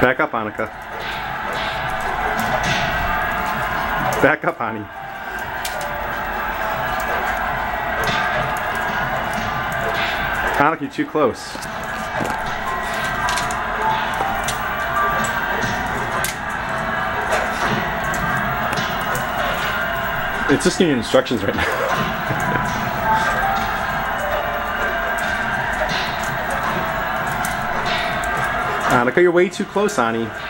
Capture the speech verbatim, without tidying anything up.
Back up, Annika. Back up, honey. Annika, you're too close. It's just giving you instructions right now. Annika, you're way too close, Ani.